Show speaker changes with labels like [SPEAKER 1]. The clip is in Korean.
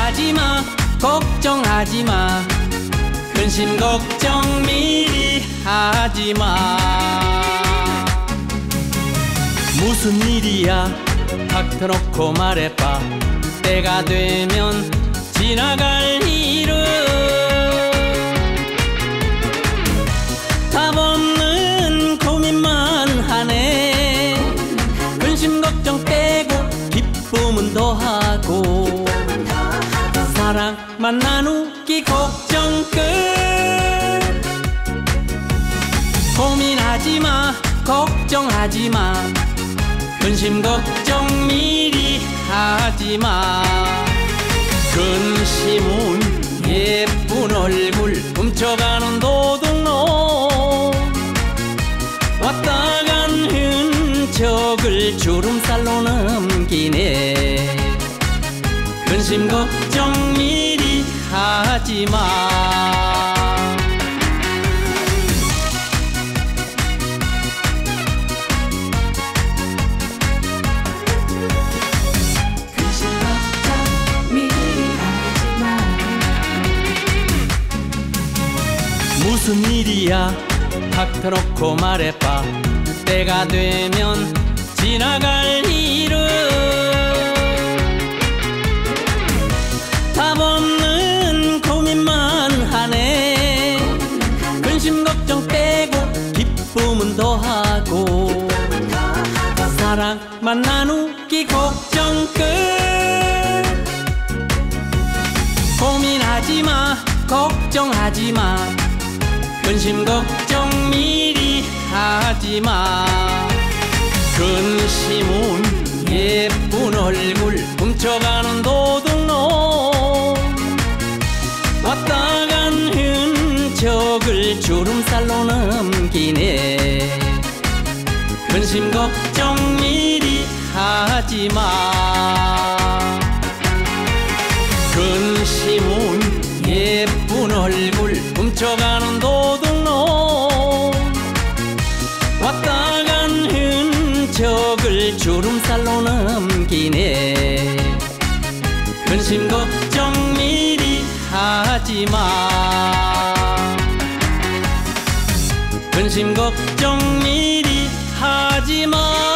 [SPEAKER 1] 고민하지마 걱정하지마 근심 걱정 미리 하지마. 무슨 일이야 탁 트놓고 말해봐. 때가 되면 지나갈 일은 답 없는 고민만 하네. 근심 걱정 빼고 기쁨은 더하고 사랑만 나누기 걱정 끝. 고민하지마 걱정하지마 근심 걱정 미리 하지마. 근심은 예쁜 얼굴 훔쳐가는 도둑놈. 왔다 간 흔적을 주름살로 넘기네. 근심 걱정 미리 하지마. 무슨 일이야 탁 트놓고 말해봐. 때가 되면 지나갈 일은 답 없는 고민만 하네. 근심 걱정 빼고 기쁨은 더하고 사랑만 나누기 걱정 끝. 고민하지마 걱정하지마 근심 걱정 미리 하지마. 근심은 예쁜 얼굴 훔쳐가는 도둑놈. 왔다 간 흔적을 주름살로 넘기네. 근심 걱정 미리 하지마. 근심은 예쁜 얼굴 훔쳐가는 도둑놈. 왔다 간 흔적을 주름살로 넘기네. 근심 걱정 미리 하지마. 근심 걱정 미리 하지마.